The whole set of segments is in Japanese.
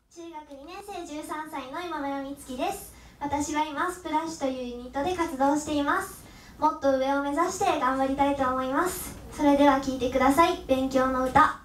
中学2年生13歳の今村美月です。私は今スプラッシュというユニットで活動しています。もっと上を目指して頑張りたいと思います。それでは聴いてください。勉強の歌。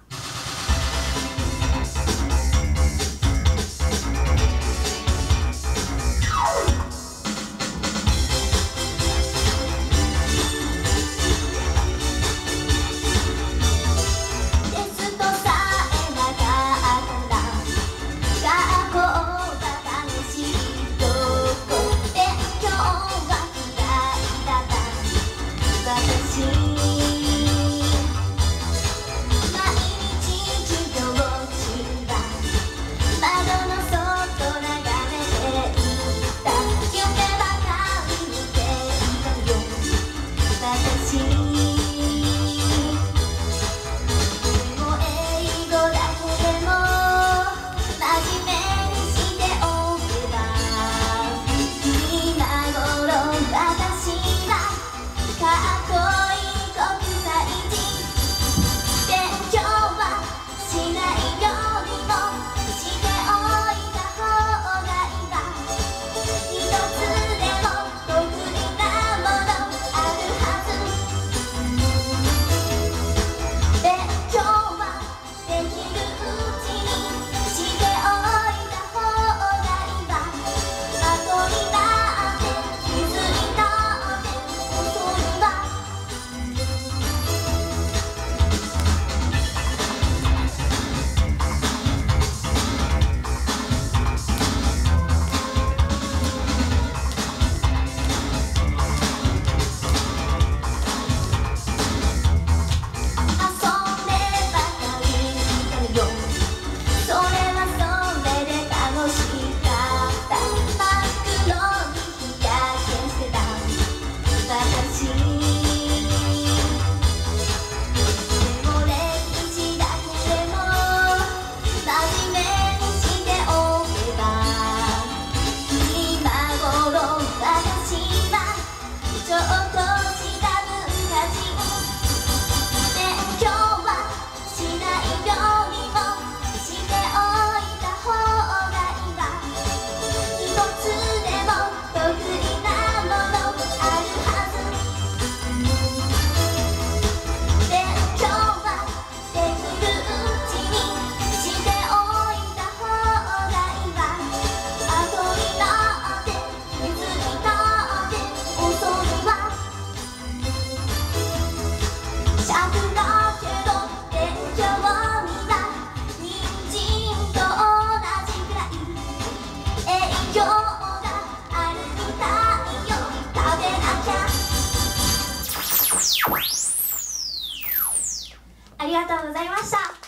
ありがとうございました。